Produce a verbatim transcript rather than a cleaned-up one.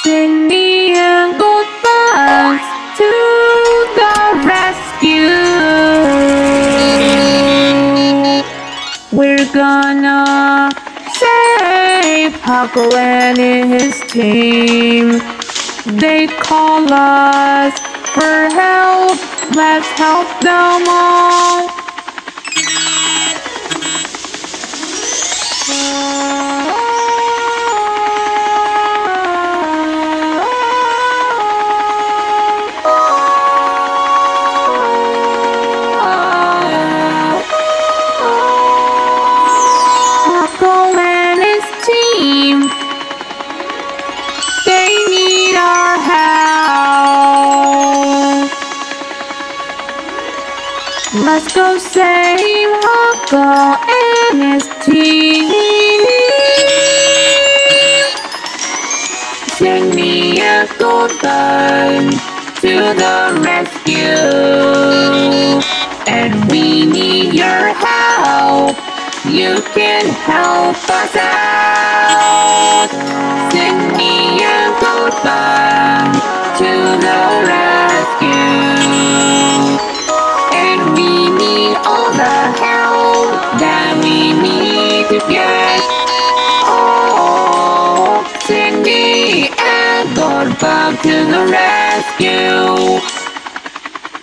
Sing me a goodbye to the rescue. We're gonna save Paco and his team. They call us for help. Let's help them all. Paco and his team, they need our help. Let's go save Paco and his team. Sing me a goodbye to the rescue. And we need your help. You can help us out. Sing me a goodbye to the rescue. And we need all the help that we need to get. Oh, sing me a goodbye to the rescue.